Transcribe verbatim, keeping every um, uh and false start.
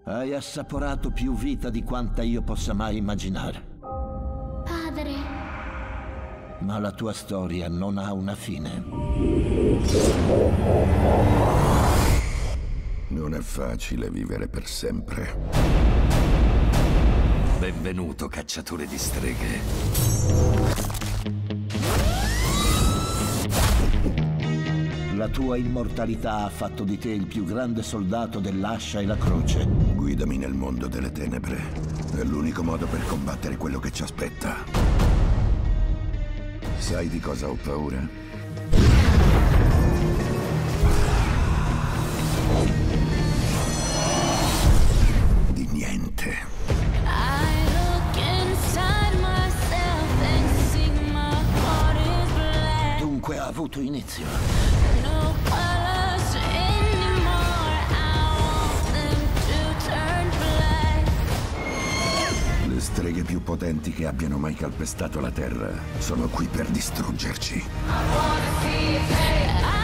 Hai assaporato più vita di quanta io possa mai immaginare. Padre. Ma la tua storia non ha una fine. Non è facile vivere per sempre. Benvenuto, cacciatore di streghe. La tua immortalità ha fatto di te il più grande soldato dell'ascia e la croce. Guidami nel mondo delle tenebre. È l'unico modo per combattere quello che ci aspetta. Sai di cosa ho paura? Di niente. Dunque ha avuto inizio. Le streghe più potenti che abbiano mai calpestato la Terra sono qui per distruggerci.